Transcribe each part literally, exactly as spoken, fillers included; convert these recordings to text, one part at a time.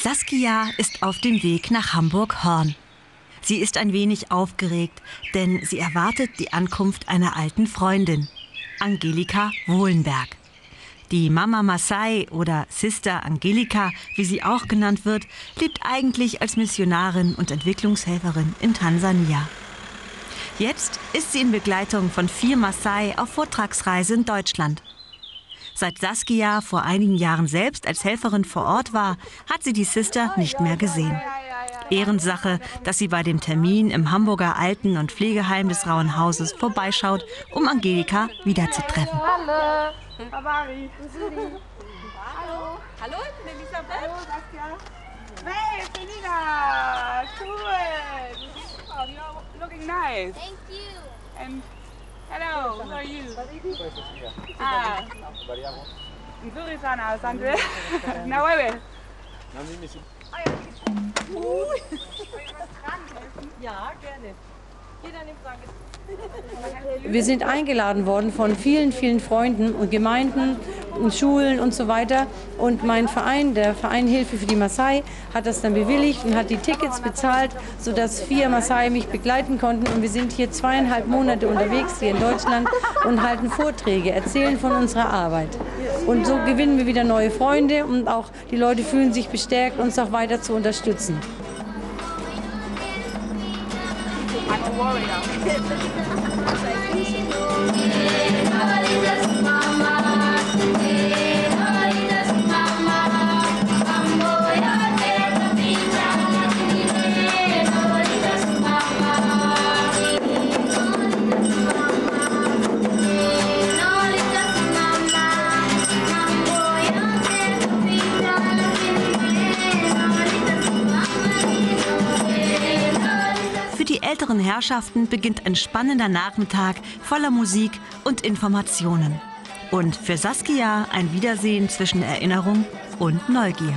Saskia ist auf dem Weg nach Hamburg-Horn. Sie ist ein wenig aufgeregt, denn sie erwartet die Ankunft einer alten Freundin, Angelika Wohlenberg. Die Mama Masai oder Sister Angelika, wie sie auch genannt wird, lebt eigentlich als Missionarin und Entwicklungshelferin in Tansania. Jetzt ist sie in Begleitung von vier Masai auf Vortragsreise in Deutschland. Seit Saskia vor einigen Jahren selbst als Helferin vor Ort war, hat sie die Sister nicht mehr gesehen. Ehrensache, dass sie bei dem Termin im Hamburger Alten- und Pflegeheim des Rauen Hauses vorbeischaut, um Angelika wiederzutreffen. Hallo. Hallo. Hallo, ich bin Elisabeth. Hallo, Saskia. Hey, Selina. Cool. Oh, you're looking nice. Thank you. And hello, who are you? Ah. Nzuri sana, asante. Na wewe? Ja, gerne. Jeder nimmt seine. Wir sind eingeladen worden von vielen, vielen Freunden und Gemeinden und Schulen und so weiter. Und mein Verein, der Verein Hilfe für die Masai, hat das dann bewilligt und hat die Tickets bezahlt, sodass vier Masai mich begleiten konnten. Und wir sind hier zweieinhalb Monate unterwegs hier in Deutschland und halten Vorträge, erzählen von unserer Arbeit. Und so gewinnen wir wieder neue Freunde und auch die Leute fühlen sich bestärkt, uns auch weiter zu unterstützen. I'm a warrior. Für die älteren Herrschaften beginnt ein spannender Nachmittag voller Musik und Informationen. Und für Saskia ein Wiedersehen zwischen Erinnerung und Neugier.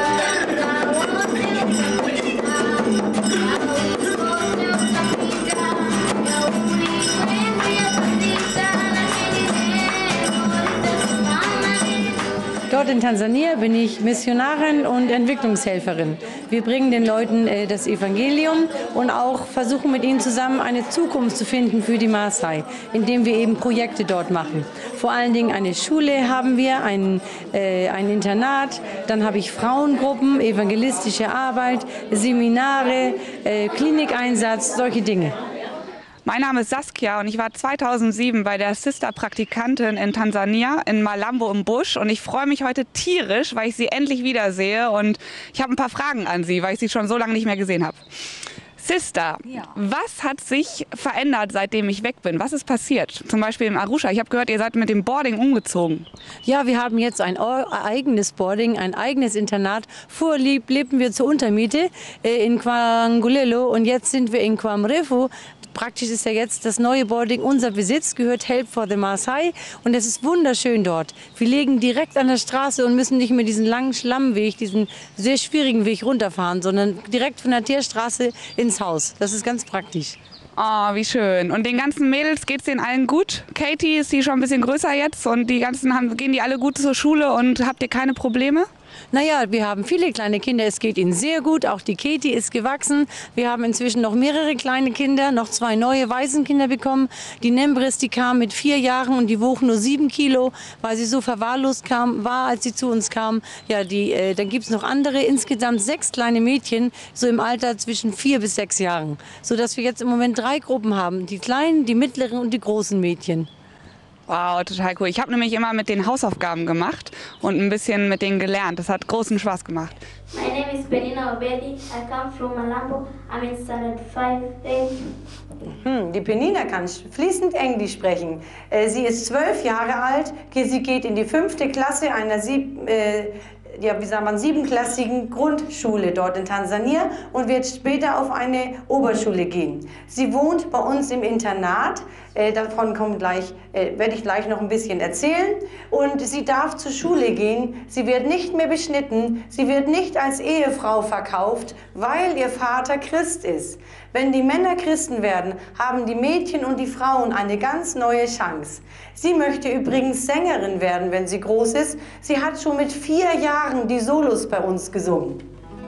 Dort in Tansania bin ich Missionarin und Entwicklungshelferin. Wir bringen den Leuten äh, das Evangelium und auch versuchen mit ihnen zusammen eine Zukunft zu finden für die Maasai, indem wir eben Projekte dort machen. Vor allen Dingen eine Schule haben wir, ein, äh, ein Internat, dann habe ich Frauengruppen, evangelistische Arbeit, Seminare, äh, Klinikeinsatz, solche Dinge. Mein Name ist Saskia und ich war zweitausendsieben bei der Sister-Praktikantin in Tansania, in Malambo im Busch. Und ich freue mich heute tierisch, weil ich sie endlich wiedersehe. Und ich habe ein paar Fragen an sie, weil ich sie schon so lange nicht mehr gesehen habe. Sister, ja. Was hat sich verändert, seitdem ich weg bin? Was ist passiert? Zum Beispiel in Arusha. Ich habe gehört, ihr seid mit dem Boarding umgezogen. Ja, wir haben jetzt ein eigenes Boarding, ein eigenes Internat. Vorher lebten wir zur Untermiete äh, in Kwangulelo und jetzt sind wir in Kwamrefu. Praktisch ist ja jetzt das neue Boarding unser Besitz, gehört Help for the Maasai und es ist wunderschön dort. Wir liegen direkt an der Straße und müssen nicht mehr diesen langen Schlammweg, diesen sehr schwierigen Weg runterfahren, sondern direkt von der Teerstraße ins Haus. Das ist ganz praktisch. Oh, wie schön. Und den ganzen Mädels geht es denen allen gut? Katie, ist die schon ein bisschen größer jetzt und die ganzen haben, gehen die alle gut zur Schule und habt ihr keine Probleme? Naja, wir haben viele kleine Kinder, es geht ihnen sehr gut, auch die Katie ist gewachsen. Wir haben inzwischen noch mehrere kleine Kinder, noch zwei neue Waisenkinder bekommen. Die Nembris, die kam mit vier Jahren und die wog nur sieben Kilo, weil sie so verwahrlost kam, war, als sie zu uns kam. Ja, die, äh, dann gibt es noch andere, insgesamt sechs kleine Mädchen, so im Alter zwischen vier bis sechs Jahren. Sodass wir jetzt im Moment drei Gruppen haben, die kleinen, die mittleren und die großen Mädchen. Wow, total cool. Ich habe nämlich immer mit den Hausaufgaben gemacht und ein bisschen mit denen gelernt. Das hat großen Spaß gemacht. My name is Penina Obedi. I come from Malambo. I'm in standard five. Hm, die Penina kann fließend Englisch sprechen. Äh, sie ist zwölf Jahre alt. Sie geht in die fünfte Klasse einer sieb, äh, ja, wie sagt man, siebenklassigen Grundschule dort in Tansania und wird später auf eine Oberschule gehen. Sie wohnt bei uns im Internat. Äh, davon kommt gleich, äh, werde ich gleich noch ein bisschen erzählen. Und sie darf zur Schule gehen. Sie wird nicht mehr beschnitten. Sie wird nicht als Ehefrau verkauft, weil ihr Vater Christ ist. Wenn die Männer Christen werden, haben die Mädchen und die Frauen eine ganz neue Chance. Sie möchte übrigens Sängerin werden, wenn sie groß ist. Sie hat schon mit vier Jahren die Solos bei uns gesungen.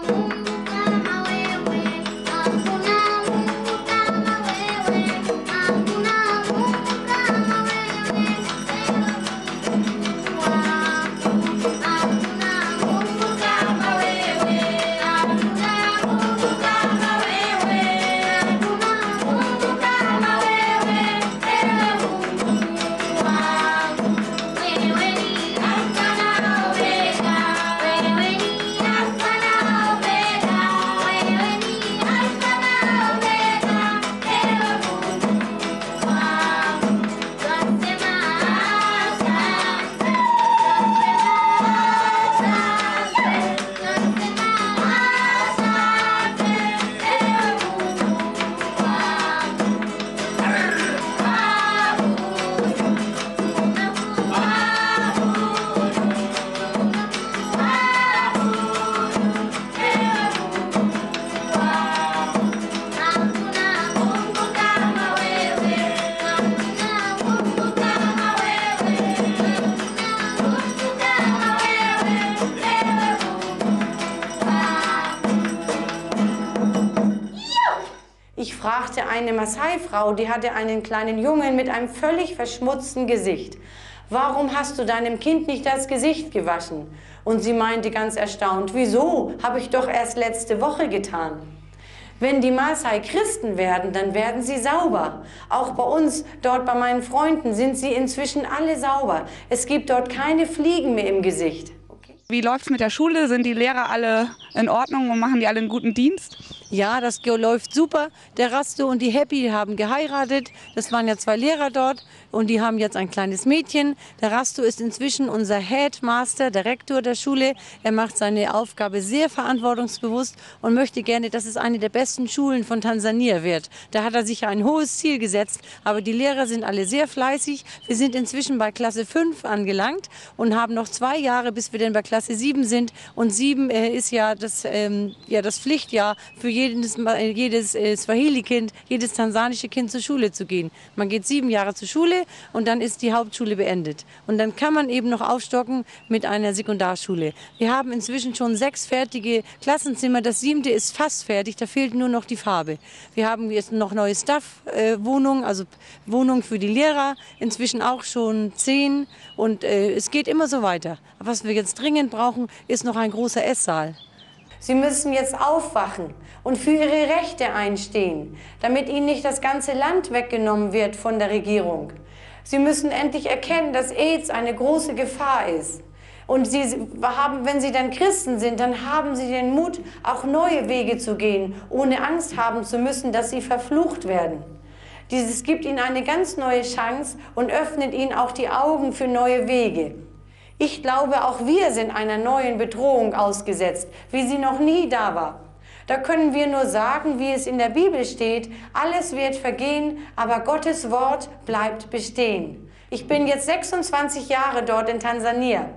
Ich fragte eine Maasai-Frau, die hatte einen kleinen Jungen mit einem völlig verschmutzten Gesicht. Warum hast du deinem Kind nicht das Gesicht gewaschen? Und sie meinte ganz erstaunt, wieso? Habe ich doch erst letzte Woche getan. Wenn die Maasai Christen werden, dann werden sie sauber. Auch bei uns, dort bei meinen Freunden, sind sie inzwischen alle sauber. Es gibt dort keine Fliegen mehr im Gesicht. Wie läuft es mit der Schule? Sind die Lehrer alle in Ordnung und machen die alle einen guten Dienst? Ja, das läuft super. Der Rasto und die Happy haben geheiratet. Das waren ja zwei Lehrer dort und die haben jetzt ein kleines Mädchen. Der Rasto ist inzwischen unser Headmaster, der Rektor der Schule. Er macht seine Aufgabe sehr verantwortungsbewusst und möchte gerne, dass es eine der besten Schulen von Tansania wird. Da hat er sich ja ein hohes Ziel gesetzt, aber die Lehrer sind alle sehr fleißig. Wir sind inzwischen bei Klasse fünf angelangt und haben noch zwei Jahre, bis wir dann bei Klasse sieben sind. Und sieben äh, ist ja das, ähm, ja das Pflichtjahr für jedes, jedes äh, Swahili-Kind, jedes tansanische Kind zur Schule zu gehen. Man geht sieben Jahre zur Schule und dann ist die Hauptschule beendet. Und dann kann man eben noch aufstocken mit einer Sekundarschule. Wir haben inzwischen schon sechs fertige Klassenzimmer. Das siebte ist fast fertig, da fehlt nur noch die Farbe. Wir haben jetzt noch neue Staff-Wohnungen, äh, also Wohnungen für die Lehrer, inzwischen auch schon zehn. Und äh, es geht immer so weiter. Was wir jetzt dringend brauchen, ist noch ein großer Esssaal. Sie müssen jetzt aufwachen und für ihre Rechte einstehen, damit ihnen nicht das ganze Land weggenommen wird von der Regierung. Sie müssen endlich erkennen, dass AIDS eine große Gefahr ist. Und sie haben, wenn sie dann Christen sind, dann haben sie den Mut, auch neue Wege zu gehen, ohne Angst haben zu müssen, dass sie verflucht werden. Dieses gibt ihnen eine ganz neue Chance und öffnet ihnen auch die Augen für neue Wege. Ich glaube, auch wir sind einer neuen Bedrohung ausgesetzt, wie sie noch nie da war. Da können wir nur sagen, wie es in der Bibel steht, alles wird vergehen, aber Gottes Wort bleibt bestehen. Ich bin jetzt sechsundzwanzig Jahre dort in Tansania.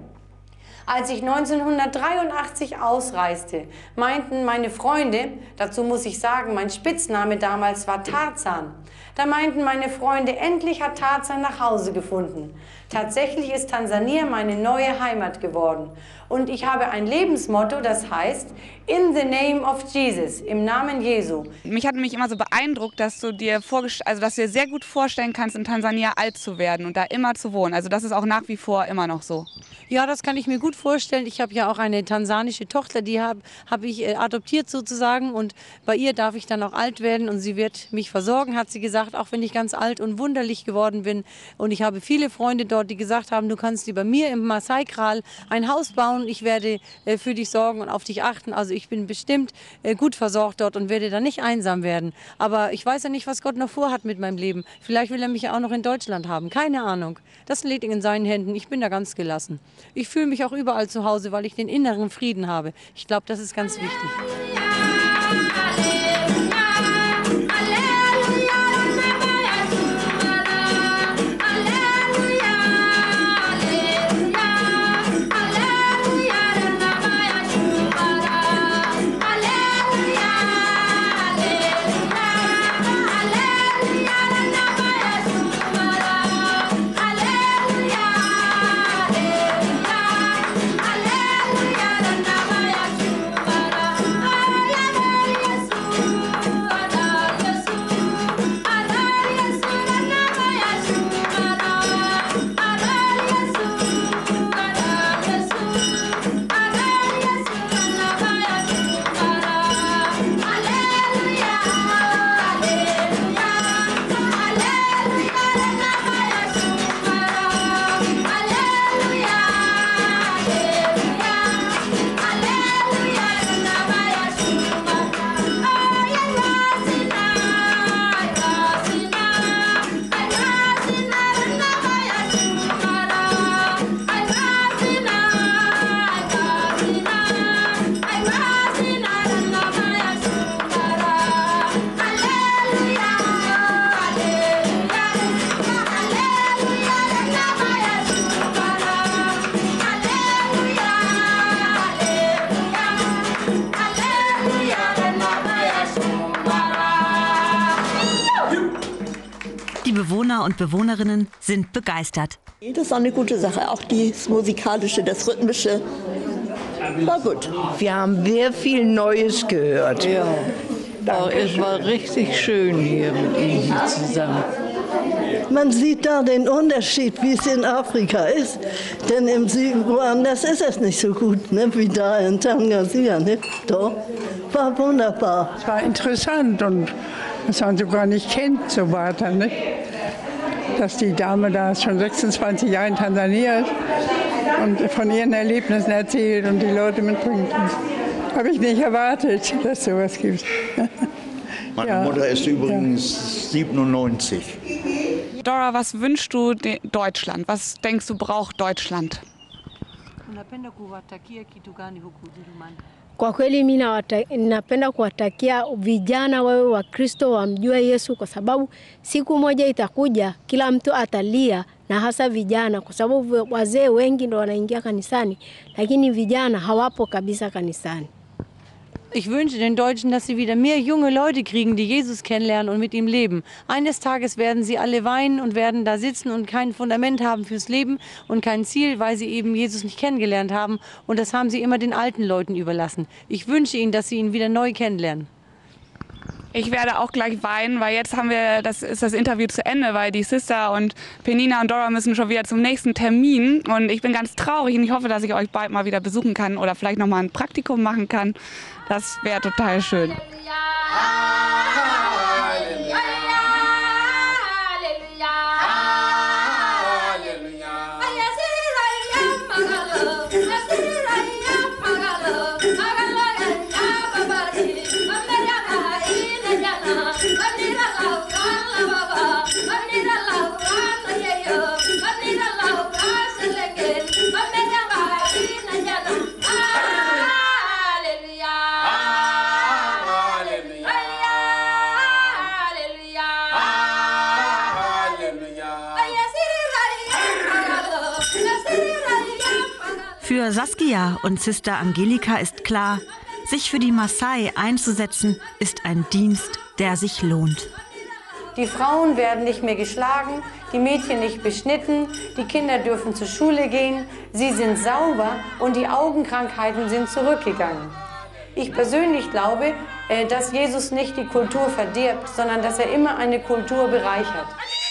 Als ich neunzehnhundertdreiundachtzig ausreiste, meinten meine Freunde, dazu muss ich sagen, mein Spitzname damals war Tarzan, da meinten meine Freunde, endlich hat Tarzan nach Hause gefunden. Tatsächlich ist Tansania meine neue Heimat geworden. Und ich habe ein Lebensmotto, das heißt, in the name of Jesus, im Namen Jesu. Mich hat nämlich immer so beeindruckt, dass du dir vorgest- also dass du dir sehr gut vorstellen kannst, in Tansania alt zu werden und da immer zu wohnen. Also das ist auch nach wie vor immer noch so. Ja, das kann ich mir gut vorstellen. Ich habe ja auch eine tansanische Tochter, die habe hab ich äh, adoptiert sozusagen. Und bei ihr darf ich dann auch alt werden und sie wird mich versorgen, hat sie gesagt, auch wenn ich ganz alt und wunderlich geworden bin. Und ich habe viele Freunde dort, die gesagt haben, du kannst dir bei mir im Maasai-Kral ein Haus bauen. Ich werde äh, für dich sorgen und auf dich achten. Also ich bin bestimmt äh, gut versorgt dort und werde dann nicht einsam werden. Aber ich weiß ja nicht, was Gott noch vorhat mit meinem Leben. Vielleicht will er mich ja auch noch in Deutschland haben. Keine Ahnung. Das liegt in seinen Händen. Ich bin da ganz gelassen. Ich fühle mich auch überall zu Hause, weil ich den inneren Frieden habe. Ich glaube, das ist ganz wichtig. Hallelujah. Die Bewohner und Bewohnerinnen sind begeistert. Das ist auch eine gute Sache, auch das Musikalische, das Rhythmische. War gut. Wir haben sehr viel Neues gehört. Ja, oh, es war richtig schön hier mit Ihnen zusammen. Man sieht da den Unterschied, wie es in Afrika ist. Denn im Süden, woanders ist es nicht so gut, ne, wie da in Tansania. Ne? Doch, war wunderbar. Es war interessant und was man sogar nicht kennt, so weiter. Ne? Dass die Dame da schon sechsundzwanzig Jahre in Tansania ist und von ihren Erlebnissen erzählt und die Leute mitbringt. Habe ich nicht erwartet, dass es sowas gibt. Meine ja. Mutter ist übrigens ja. siebenundneunzig. Dora, was wünschst du Deutschland? Was denkst du, braucht Deutschland? Kwa kweli mimi napenda kuwatakia vijana wawe Wakristo, wamjue Yesu, kwa sababu siku moja itakuja kila mtu atalia, na hasa vijana, kwa sababu wazee wengi ndo wanaingia kanisani, lakini vijana hawapo kabisa kanisani. Ich wünsche den Deutschen, dass sie wieder mehr junge Leute kriegen, die Jesus kennenlernen und mit ihm leben. Eines Tages werden sie alle weinen und werden da sitzen und kein Fundament haben fürs Leben und kein Ziel, weil sie eben Jesus nicht kennengelernt haben. Und das haben sie immer den alten Leuten überlassen. Ich wünsche ihnen, dass sie ihn wieder neu kennenlernen. Ich werde auch gleich weinen, weil jetzt haben wir, das ist das Interview zu Ende, weil die Sister und Penina und Dora müssen schon wieder zum nächsten Termin. Und ich bin ganz traurig und ich hoffe, dass ich euch bald mal wieder besuchen kann oder vielleicht noch mal ein Praktikum machen kann. Das wäre total schön. Für Saskia und Sister Angelika ist klar, sich für die Maasai einzusetzen, ist ein Dienst, der sich lohnt. Die Frauen werden nicht mehr geschlagen, die Mädchen nicht beschnitten, die Kinder dürfen zur Schule gehen, sie sind sauber und die Augenkrankheiten sind zurückgegangen. Ich persönlich glaube, dass Jesus nicht die Kultur verdirbt, sondern dass er immer eine Kultur bereichert.